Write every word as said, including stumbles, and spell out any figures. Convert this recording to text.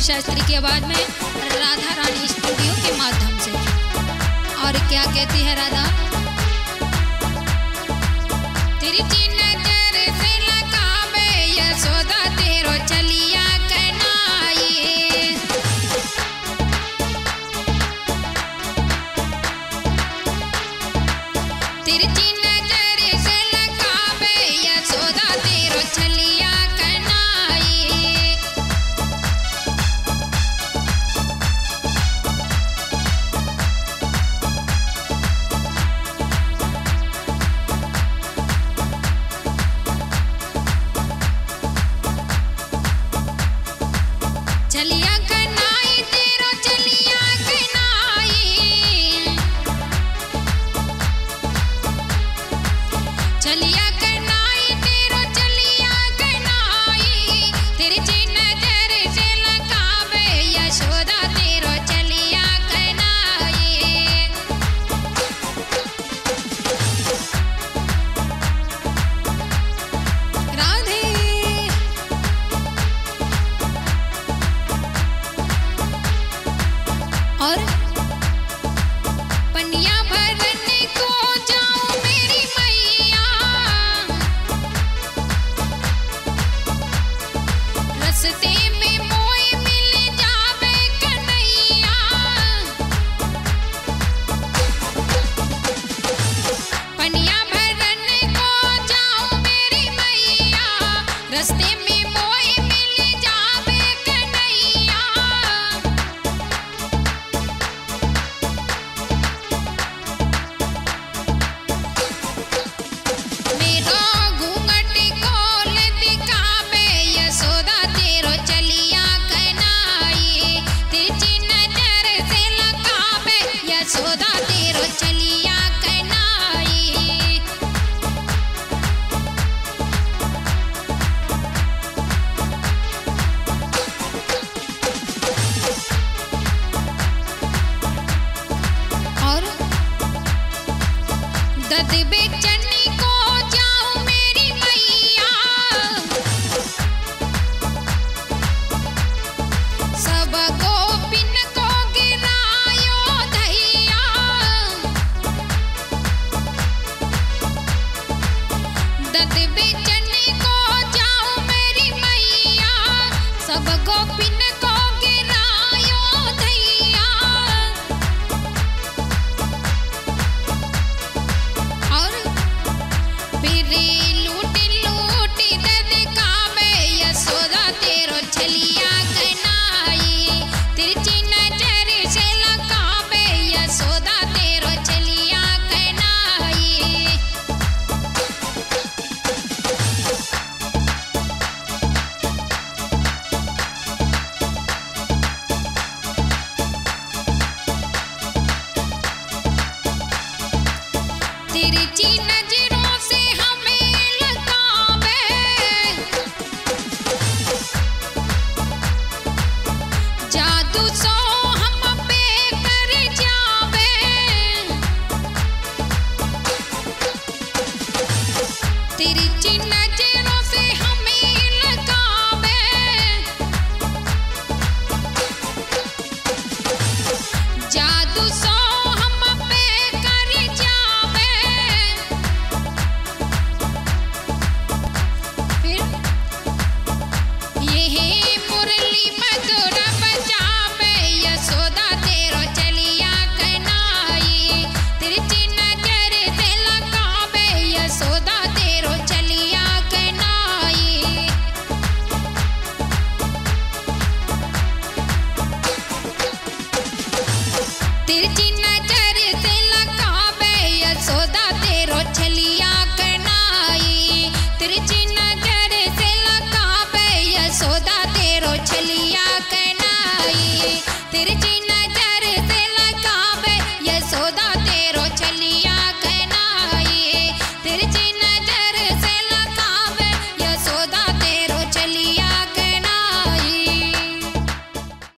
शास्त्री की आवाज में राधा रानी स्टूडियो के माध्यम से। और क्या कहती है राधा? तिरछी नजर से लगावे यशोदा तेरो चलिया कनाई। तिरछी नजर से लगावे यशोदा तेरो चलिया कनाई। चलिया कनाई तेरो चलिया कनाई। चलिया कनाई तेरो चलिया कनाई। तिरछी नजर से लगावे यशोदा तेरो चलिया कनाई। राधे और पनिया भरने को जाऊं मेरी मैया। रस्ते में मोए मिल जावे कन्हैया। पनिया भरने को जाऊं मेरी मैया। रस्ते में मोए मिल जावे कन्हैया। मेरो घूंघट खोल दिखावे यशोदा तेरो चलिया कनाई। तिरछी नजर से लगावे यशोदा तेरो चलिया कनाई। और दद बेच